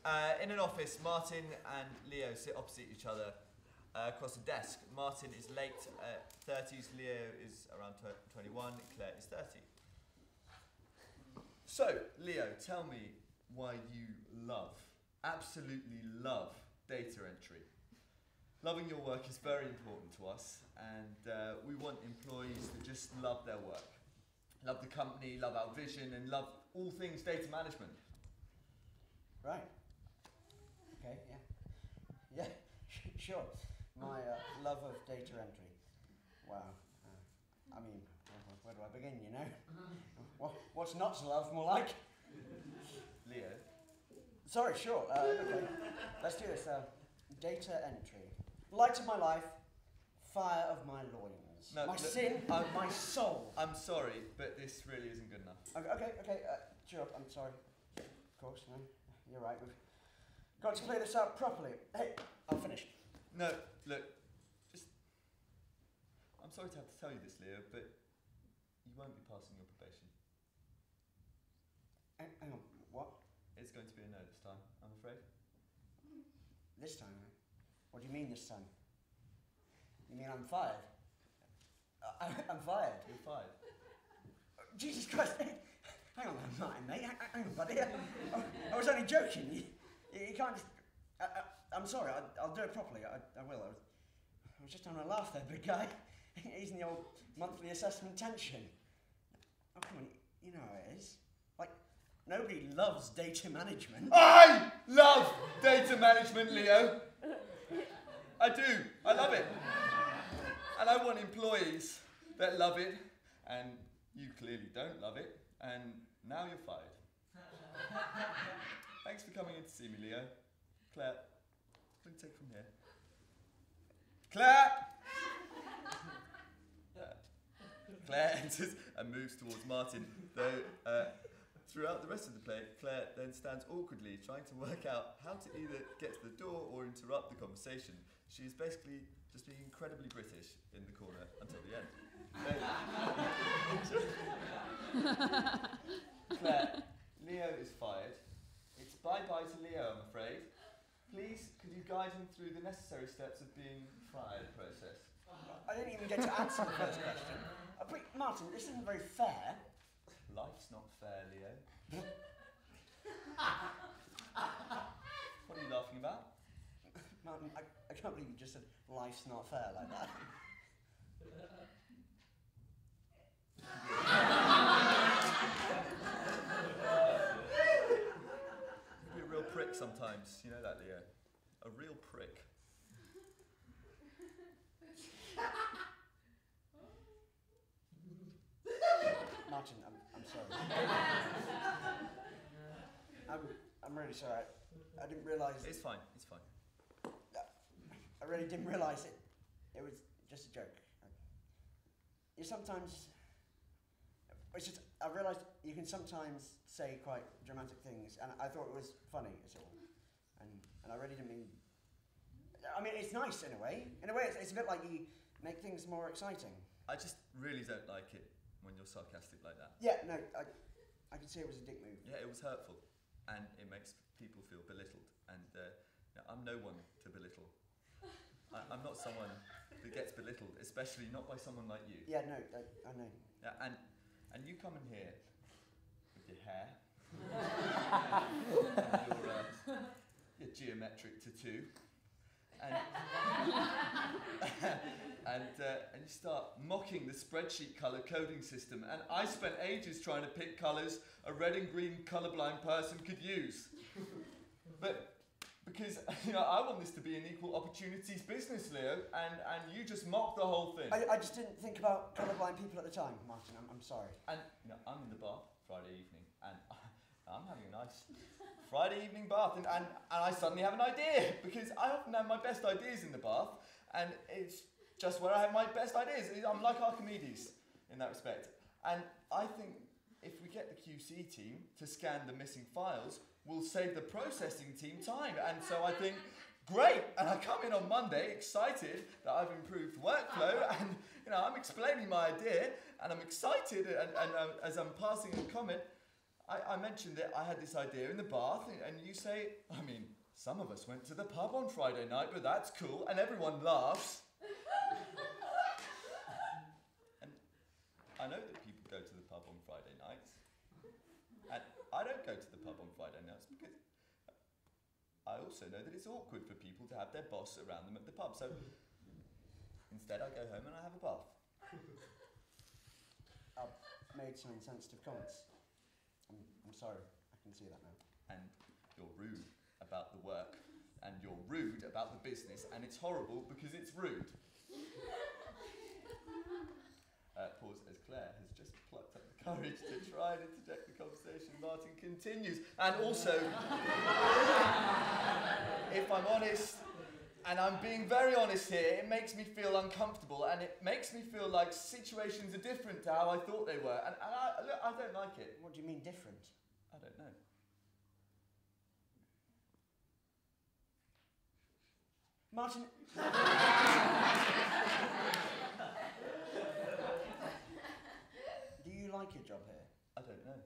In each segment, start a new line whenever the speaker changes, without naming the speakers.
In an office, Martin and Leo sit opposite each other across a desk. Martin is late 30s, Leo is around 21, Claire is 30. So, Leo, tell me why you absolutely love data entry. Loving your work is very important to us, and we want employees that just love their work. Love the company, love our vision, and love all things data management.
Right. Okay, yeah. Sure. My love of data entry. Wow. I mean, where do I begin, you know? What's not to love, more like?
Leo?
Sorry, sure. Okay. Let's do this. Data entry. Light of my life, fire of my loins.
No,
my sin, my soul.
I'm sorry, but this really isn't good enough.
Okay, cheer up, I'm sorry. Of course, no, you're right, we've got to play this out properly. Hey, I'll finish.
No, look, I'm sorry to have to tell you this, Leo, but you won't be passing your probation.
Hang on, what?
It's going to be a no this time, I'm afraid.
This time? What do you mean this time? You mean I'm fired? I'm fired.
You're fired.
Jesus Christ! Hang on, I'm not, mate. Hang on, buddy. I was only joking. You can't just... I'm sorry, I'll do it properly. I will. I was just having a laugh there, big guy. He's in the old monthly assessment tension. Oh, come on, you know how it is. Like, nobody loves data management.
I love data management, Leo. I do. I love it. And I want employees that love it, and you clearly don't love it, and now you're fired. Thanks for coming in to see me, Leo. Claire, what do you take from here? Claire! Claire enters and moves towards Martin, though throughout the rest of the play, Claire then stands awkwardly trying to work out how to either get to the door or interrupt the conversation. She is basically just being incredibly British in the corner until the end. Claire, Leo is fired. It's bye-bye to Leo, I'm afraid. Please, could you guide him through the necessary steps of being fired process?
I didn't even get to answer the first question. But Martin, this isn't very fair.
Life's not fair, Leo. What are you laughing about?
Martin, I can't believe you just said life's not fair like that.
You can be a real prick sometimes, you know that, Leo? A real prick.
Martin, I'm sorry. I'm really sorry. I didn't realise...
It's fine, it's fine.
I really didn't realise it. It was just a joke. You sometimes... It's just, I realised you can sometimes say quite dramatic things, and I thought it was funny, is all. And I really didn't mean... I mean, it's nice in a way. In a way, it's a bit like you make things more exciting.
I just really don't like it when you're sarcastic like that.
Yeah, no, I can see it was a dick move.
Yeah, it was hurtful, and it makes people feel belittled, and I'm no one to belittle. I'm not someone that gets belittled, especially not by someone like you.
Yeah, no, I know.
Yeah, and you come in here with your hair, and your geometric tattoo, and you start mocking the spreadsheet colour coding system, and I spent ages trying to pick colours a red and green colourblind person could use. But because I want this to be an equal opportunities business, Leo, and you just mock the whole thing.
I just didn't think about colourblind people at the time, Martin. I'm sorry.
And I'm in the bath Friday evening, and I'm having a nice Friday evening bath, and I suddenly have an idea, because I often have my best ideas in the bath, and it's just where I have my best ideas. I'm like Archimedes in that respect. And I think if we get the QC team to scan the missing files, we'll save the processing team time. And so I think, great, and I come in on Monday excited that I've improved workflow, and I'm explaining my idea, and I'm excited, and as I'm passing a comment, I mentioned that I had this idea in the bath, and you say, I mean, some of us went to the pub on Friday night, but that's cool, and everyone laughs. And I know that people go to the pub on Friday nights, and I don't go to the pub on Friday nights because I also know that it's awkward for people to have their boss around them at the pub, so instead I go home and I have a bath.
I've made some insensitive comments. I'm sorry, I can see that now.
And you're rude about the work, and you're rude about the business, and it's horrible because it's rude. Pause, as Claire has just plucked up the courage to try and interject the conversation. Martin continues, and also, if I'm honest, and I'm being very honest here, it makes me feel uncomfortable, and it makes me feel like situations are different to how I thought they were, and I don't like it.
What do you mean different?
I don't know.
Martin... Do you like your job here?
I don't know.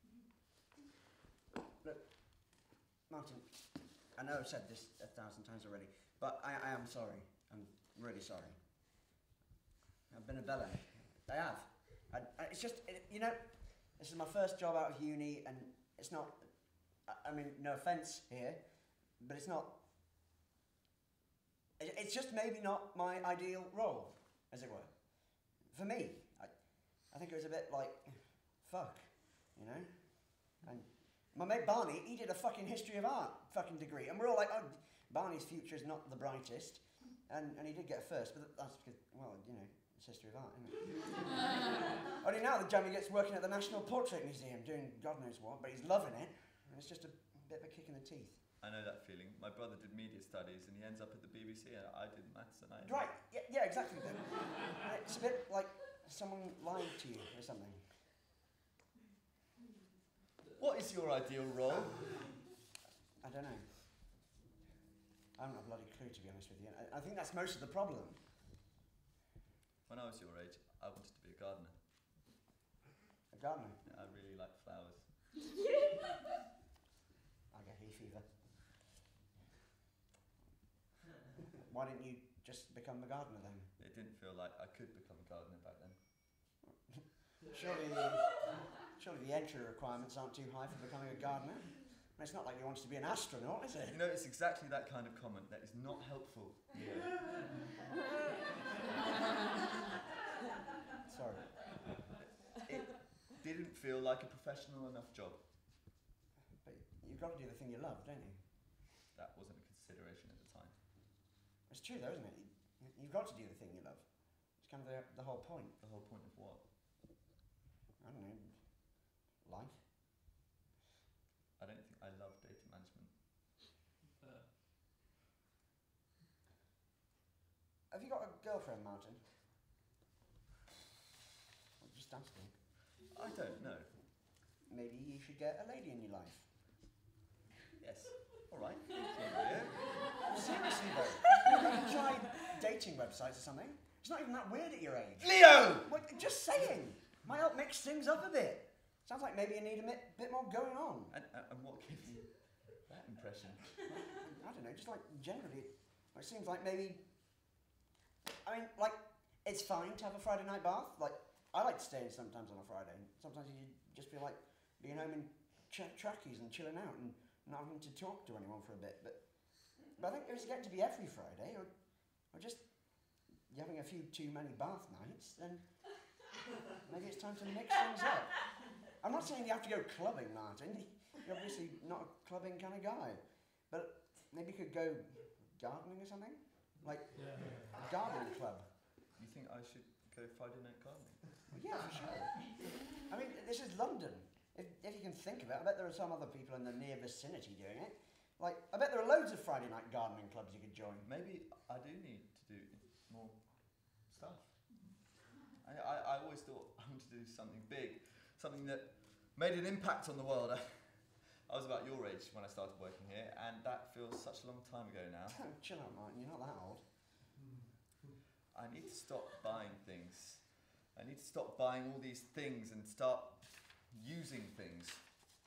Look, Martin, I know I've said this 1,000 times already, but I am sorry. I'm really sorry. I've been a bellend. I have. It's just, you know, this is my first job out of uni, and it's not, I mean, no offence here, but it's not, it's just maybe not my ideal role, as it were. For me, I think it was a bit like, fuck, you know? And my mate Barney, he did a fucking history of art fucking degree, and we're all like, oh, Barney's future is not the brightest, and he did get a first, but that's because, well, you know, it's history of art, isn't it? Only now the Jamie gets working at the National Portrait Museum, doing God knows what, but he's loving it, and it's just a bit of a kick in the teeth.
I know that feeling. My brother did media studies and he ends up at the BBC, and I did maths and I...
Right, yeah, exactly. It's a bit like someone lied to you or something.
What is your ideal role?
I don't know. I haven't a bloody clue, to be honest with you. I think that's most of the problem.
When I was your age, I wanted to be a gardener.
A gardener?
I really like flowers.
I get hay fever. Why didn't you just become a gardener then?
It didn't feel like I could become a gardener back then.
Surely the entry requirements aren't too high for becoming a gardener. And it's not like you wanted to be an astronaut, is it?
You know, it's exactly that kind of comment that is not helpful.
Sorry.
It didn't feel like a professional enough job.
But you've got to do the thing you love, don't you?
That wasn't a consideration at the time.
It's true though, isn't it? You've got to do the thing you love. It's kind of the whole point.
The whole point of what?
I don't know. Life.
I don't think I love data management.
Have you got a girlfriend, Martin? I'm just asking.
I don't know.
Maybe you should get a lady in your life.
Yes. All right. Thank you, Leo.
Seriously though, have you tried dating websites or something? It's not even that weird at your age.
Leo!
Well, just saying. Might help mix things up a bit. Sounds like maybe you need a bit more going on.
And what gives you that impression?
I don't know, just like generally, it seems like maybe, I mean, like, it's fine to have a Friday night bath. Like, I like to stay in sometimes on a Friday. Sometimes you just feel like being home in trackies and chilling out and not having to talk to anyone for a bit. But I think if it's getting to be every Friday, or just you're having a few too many bath nights, then maybe it's time to mix things up. I'm not saying you have to go clubbing, Martin. You're obviously not a clubbing kind of guy. But maybe you could go gardening or something? Like a gardening club.
You think I should go Friday night gardening?
Well, yeah, for sure. I mean, this is London. If you can think of it, I bet there are some other people in the near vicinity doing it. Like, I bet there are loads of Friday night gardening clubs you could join.
Maybe I do need to do more stuff. I always thought I wanted to do something big, something that made an impact on the world. I was about your age when I started working here, and that feels such a long time ago now.
Chill out, Martin, you're not that old.
I need to stop buying things. I need to stop buying all these things and start using things.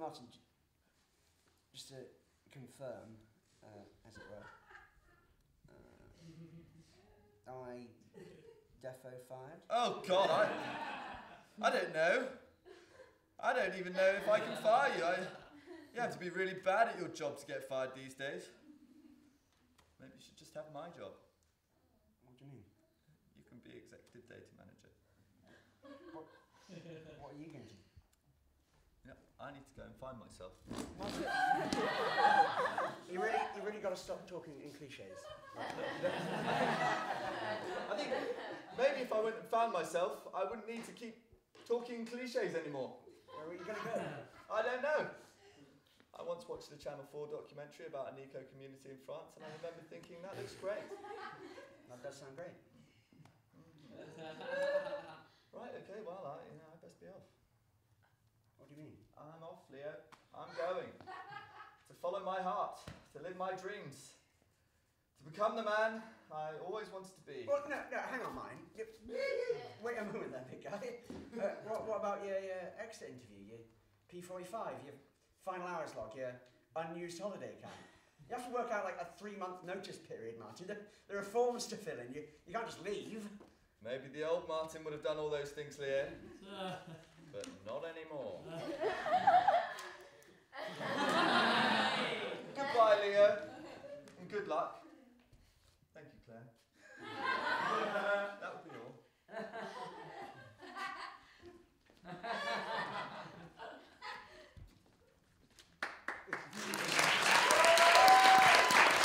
Martin, just to confirm, as it were, I defo fired?
Oh God, I don't know. I don't even know if I can fire you. You have to be really bad at your job to get fired these days. Maybe you should just have my job.
What do you mean?
You can be executive data manager.
What are you going to do?
Yeah, I need to go and find myself.
Martin, you really got to stop talking in cliches.
I think maybe if I went and found myself, I wouldn't need to keep talking cliches anymore.
Where are you going to go?
I don't know. I once watched a Channel 4 documentary about an eco community in France, and I remember thinking that looks great.
That does sound great.
Right, okay, well, I best be off.
What do you mean?
I'm off, Leo. I'm going. To follow my heart, to live my dreams, to become the man I always wanted to be.
Well, no, hang on, mine. Wait a moment there, big guy. What about your exit interview, your P45, your final hours log, your unused holiday account? You have to work out like a 3-month notice period, Martin. There are forms to fill in. You can't just leave.
Maybe the old Martin would have done all those things, Leo. But not anymore. Goodbye, Leo. And good luck. Thank you, Claire.